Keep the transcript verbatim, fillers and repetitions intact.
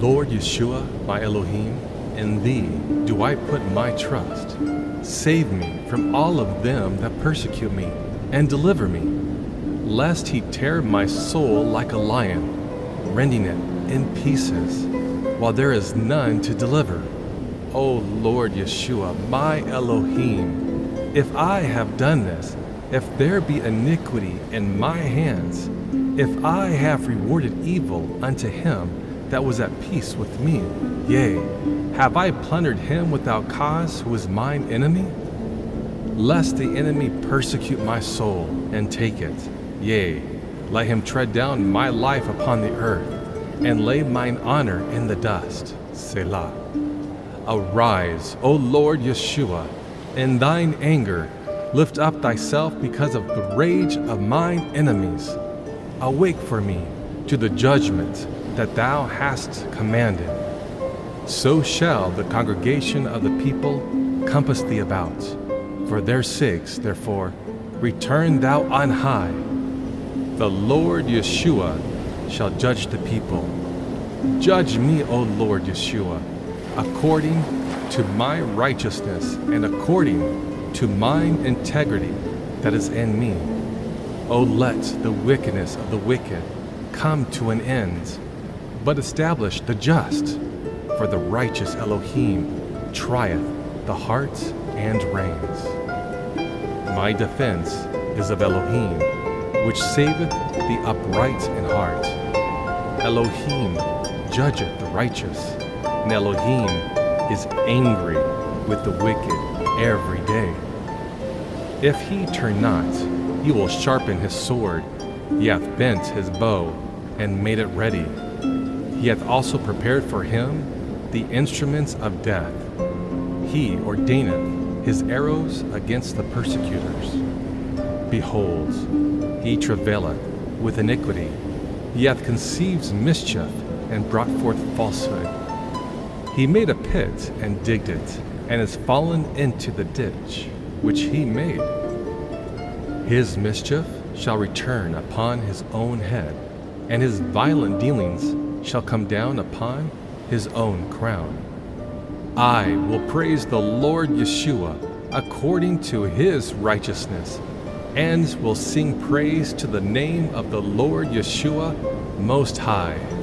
Lord Yeshua, my Elohim, in thee do I put my trust. Save me from all of them that persecute me, and deliver me, lest he tear my soul like a lion, rending it in pieces, while there is none to deliver. O Lord Yeshua, my Elohim, if I have done this, if there be iniquity in my hands, if I have rewarded evil unto him that was at peace with me, yea, have I plundered him without cause who is mine enemy? Lest the enemy persecute my soul and take it, yea, let him tread down my life upon the earth, and lay mine honor in the dust. Selah. Arise, O Lord Yeshua, in thine anger, lift up thyself because of the rage of mine enemies. Awake for me to the judgment that thou hast commanded. So shall the congregation of the people compass thee about. For their sakes, therefore, return thou on high. The Lord Yeshua shall judge the people. Judge me, O Lord Yeshua, according to my righteousness and according to mine integrity that is in me. O let the wickedness of the wicked come to an end, but establish the just, for the righteous Elohim trieth the hearts and reins. My defense is of Elohim, which saveth the upright in heart. Elohim judgeth the righteous, and Elohim is angry with the wicked every day. If he turn not, he will sharpen his sword. He hath bent his bow and made it ready. He hath also prepared for him the instruments of death. He ordaineth his arrows against the persecutors. Behold, he travaileth with iniquity. He hath conceived mischief and brought forth falsehood. He made a pit and digged it, and is fallen into the ditch which he made. His mischief shall return upon his own head, and his violent dealings shall come down upon his own crown. I will praise the Lord Yeshua according to his righteousness, and will sing praise to the name of the Lord Yeshua Most High.